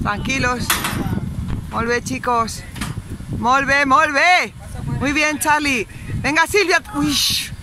Tranquilos. Molt bé, chicos. Molt bé, molt bé. Muy bien, Charlie. Venga, Silvia. Uy.